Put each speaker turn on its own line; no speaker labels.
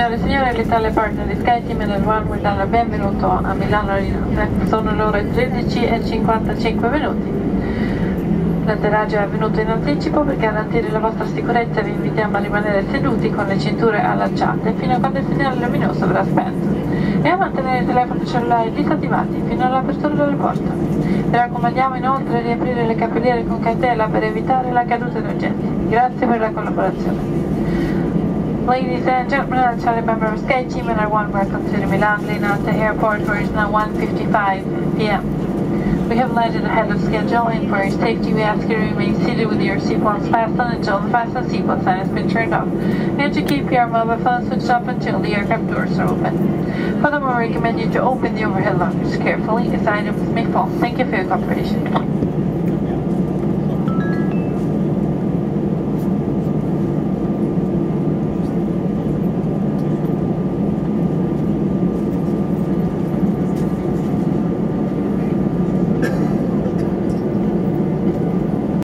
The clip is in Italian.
Signore e signori, l'Italia Partner di SkyTeam e del One vi danno il benvenuto a Milano Linate. Sono le ore 13:55. L'atterraggio è avvenuto in anticipo. Per garantire la vostra sicurezza vi invitiamo a rimanere seduti con le cinture allacciate fino a quando il segnale luminoso verrà spento e a mantenere i telefoni cellulari disattivati fino all'apertura delle porte. Vi raccomandiamo inoltre di riaprire le cappelliere con cautela per evitare la caduta di oggetti. Grazie per la collaborazione. Ladies and gentlemen, I'm Charlie, member of SkyTeam and R1. Welcome to the Milan Linate Airport, where it's now 1:55 p.m. We have landed ahead of schedule, and for your safety we ask you to remain seated with your seatbelts fastened until the fasten seatbelt sign has been turned off, and to keep your mobile phone switched off until the aircraft doors are open. Furthermore, we recommend you to open the overhead lockers carefully, as items may fall. Thank you for your cooperation.